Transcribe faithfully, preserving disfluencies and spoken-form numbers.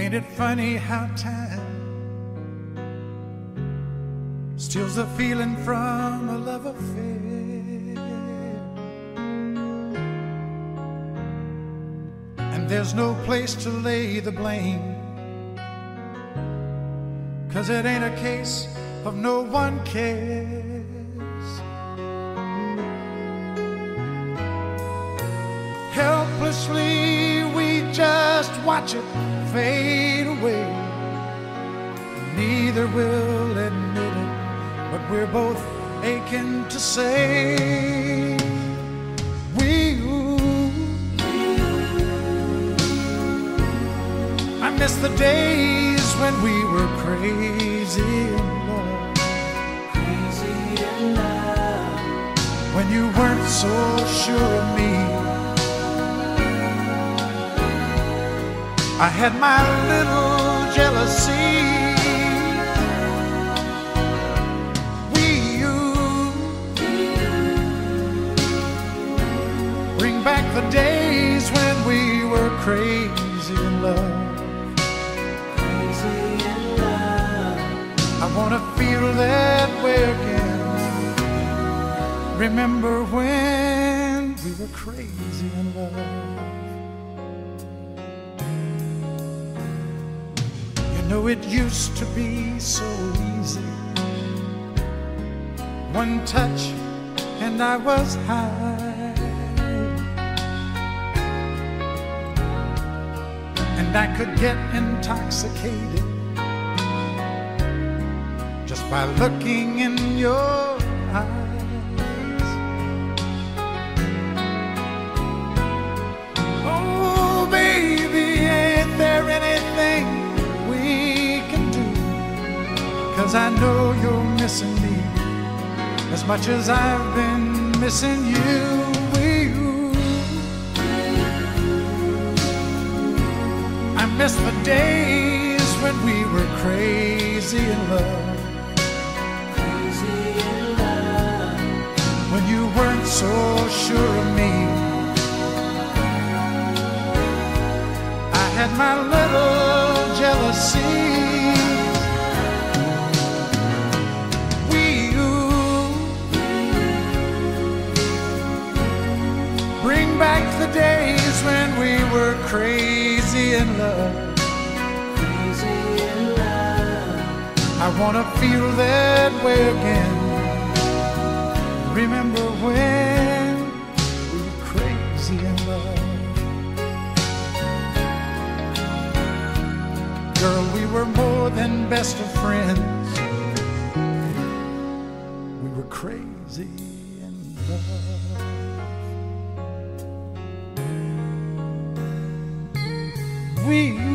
Ain't it funny how time steals the feeling from a love affair? And there's no place to lay the blame, 'cause it ain't a case of no one cares. Helplessly we just watch it fade away. Neither will admit it, but we're both aching to say we. I miss the days when we were crazy in love, crazy in love. when you weren't so sure of me. I had my little jealousy. We used bring back the days when we were crazy in love. Crazy in love. I wanna feel that way again. Remember when we were crazy in love. You know, it used to be so easy. One touch and I was high, and I could get intoxicated just by looking in your eyes. Oh baby, ain't there anything we can do? 'Cause I know you're missing me as much as I've been missing you. I miss the days when we were crazy in love, Crazy in love. when you weren't so sure of me. I had my little jealousy. We bring back the days when we were crazy in love. Crazy in love. I wanna feel that way again. Remember when we were crazy in love. Girl, we were more than best of friends. We were crazy in love. We